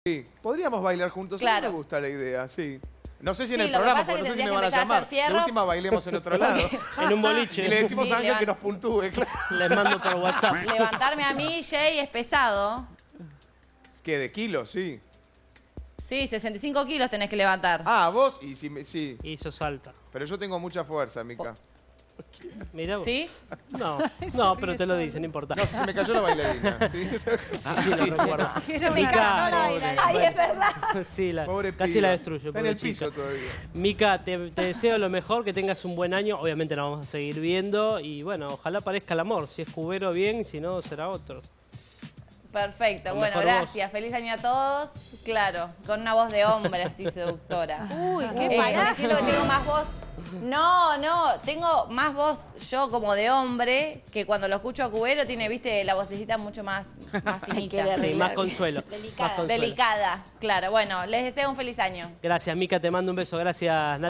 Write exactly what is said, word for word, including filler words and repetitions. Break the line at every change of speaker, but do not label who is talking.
Sí, podríamos bailar juntos.
Claro.
A mí me gusta la idea, sí. No sé si en
Sí,
el
lo que
programa,
pasa
porque
es
no
que
sé si me
tendrías
van a
que empezar a
llamar.
hacer fierro.
De última bailemos en otro lado.
En un boliche.
Y le decimos
Sí,
a Ángel
levant-
que nos puntúe, claro.
Les mando por WhatsApp.
Levantarme a mí, Jay, es pesado.
¿Qué? ¿De kilos? Sí.
Sí, sesenta y cinco kilos tenés que levantar.
Ah, vos, y si me- sí.
Y eso salta.
Pero yo tengo mucha fuerza, Mica.
Mirá vos.
¿Sí?
No, no, pero te lo dice, no importa.
No, se me cayó la bailarina. ¿Sí?
Sí, lo recuerdo.
Se me
Mica,
ganó la
pobre.
bailarina.
Ay, es verdad.
Sí, la-
Pobre
casi
piba.
la destruyo.
Está en el
pobrecita.
piso todavía.
Mica, te, te deseo lo mejor, que tengas un buen año. Obviamente nos vamos a seguir viendo. Y bueno, ojalá aparezca el amor. Si es cubero, bien. Si no, será otro.
Perfecto,
Con
bueno,
mejor
gracias. Feliz año a todos. Claro, con una voz de hombre así seductora.
Uy, qué
Eh,
palazo.
siento que tengo más voz. No, no, tengo más voz yo como de hombre, que cuando lo escucho a Cubero tiene, viste, la vocecita mucho más, más finita.
le
Sí,
arreglar.
más consuelo.
Delicada.
Más consuelo.
Delicada, claro. Bueno, les deseo un feliz año.
Gracias, Mica, te mando un beso. Gracias, Nati.